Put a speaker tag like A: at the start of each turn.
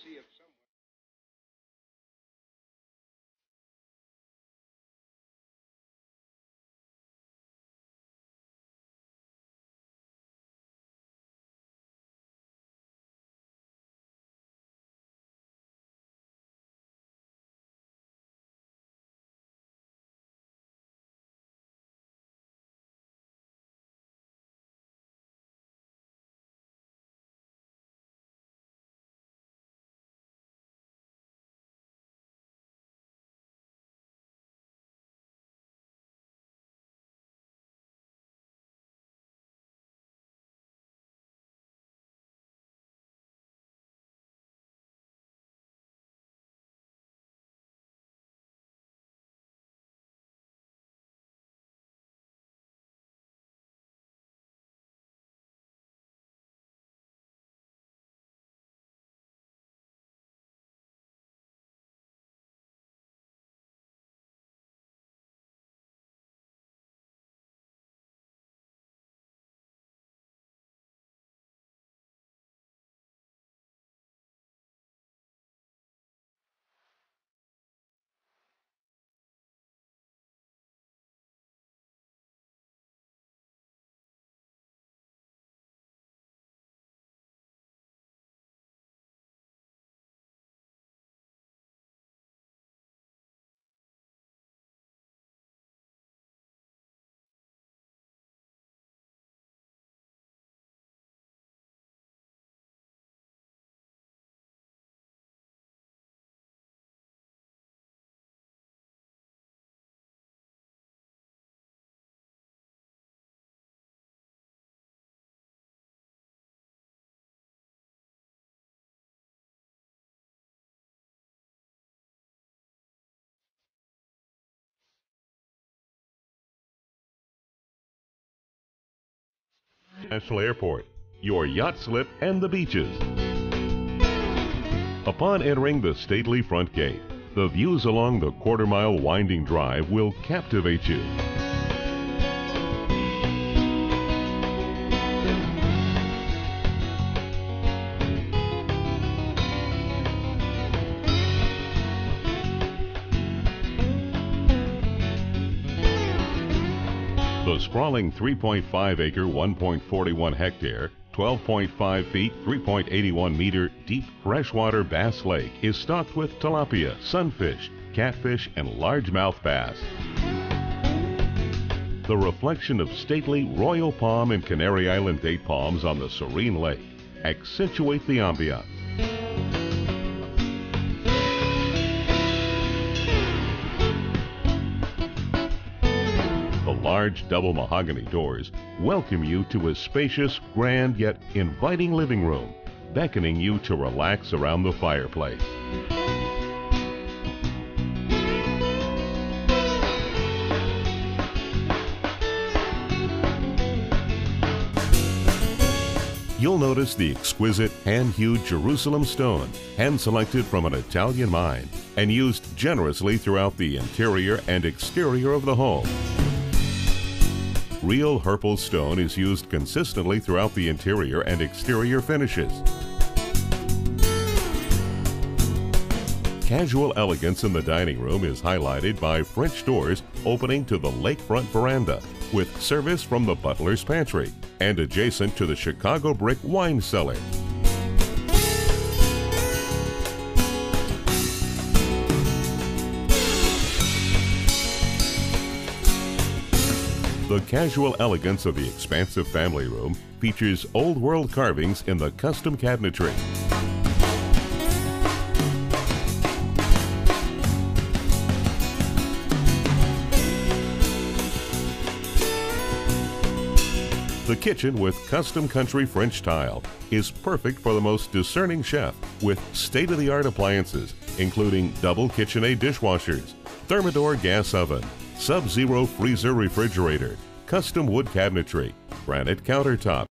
A: National Airport, your yacht slip, and the beaches. Upon entering the stately front gate, the views along the quarter-mile winding drive will captivate you. The sprawling 3.5-acre, 1.41 hectare, 12.5 feet, 3.81 meter deep freshwater bass lake is stocked with tilapia, sunfish, catfish, and largemouth bass. The reflection of stately royal palm and Canary Island date palms on the serene lake accentuate the ambiance. The large double mahogany doors welcome you to a spacious, grand, yet inviting living room, beckoning you to relax around the fireplace. You'll notice the exquisite hand-hewed Jerusalem stone, hand-selected from an Italian mine, and used generously throughout the interior and exterior of the home. Real Herpel stone is used consistently throughout the interior and exterior finishes. Casual elegance in the dining room is highlighted by French doors opening to the lakefront veranda, with service from the butler's pantry and adjacent to the Chicago brick wine cellar. The casual elegance of the expansive family room features old-world carvings in the custom cabinetry. The kitchen with custom country French tile is perfect for the most discerning chef with state-of-the-art appliances, including double KitchenAid dishwashers, Thermador gas oven, Sub-Zero freezer refrigerator, custom wood cabinetry, granite countertop,